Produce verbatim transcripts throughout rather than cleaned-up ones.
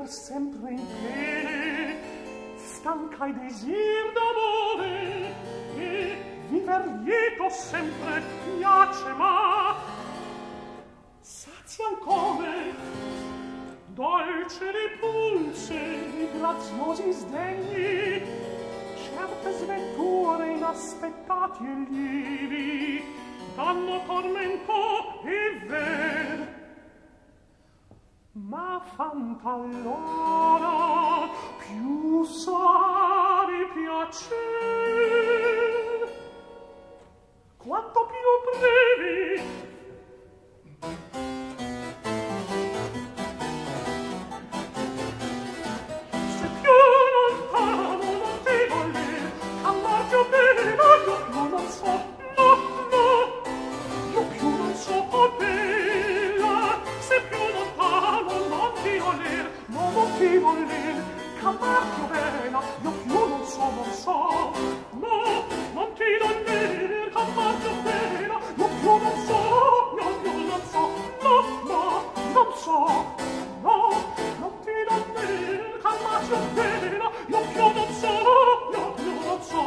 viver sempre in pene, stanca e desir d'amore, e viver lieto sempre piace, ma sazia come dolce ripulse i graziosi sdegni, certe sventure inaspettati e lievi danno tormento e ver, ma fan talora più sari piacer quanto più brevi. Se più lontano non ti voler, amor più bene, io più non so, no, no, io più non so, oh bella. Se più lontano non ti voler, no, non ti voler, amor più bella, io più non so, non so, no, non ti voler, amor più bella, io più non so, io più non so, no, no, non so, no, non ti voler, amor più bella, io più non so, io più non so.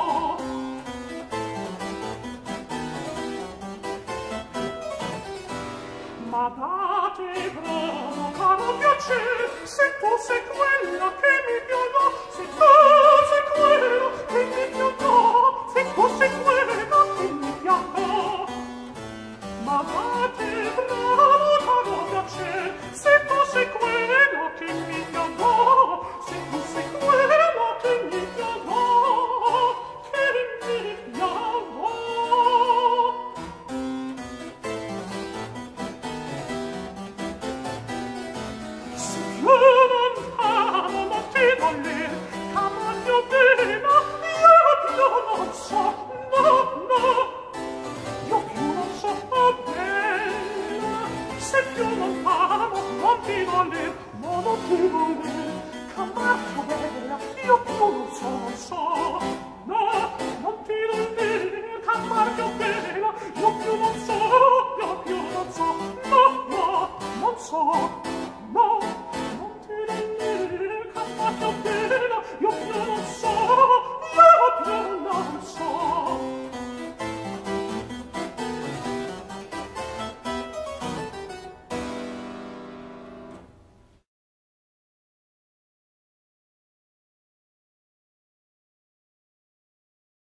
Ma date bravo caro piacer, se tu sei quella che mi piaga, se tu sei quella che mi piaga, se tu sei quella che mi piaga. Ma date bravo caro piacer, se tu sei quella che mi piaga, se tu sei quella che mi piaga, che mi piaga. Più lontano non ti voler, amor bene, io più non so, no, no, io più non so, oh bella. Se più lontano non ti voler, no, non ti voler, amor più bella, io più non so, non so.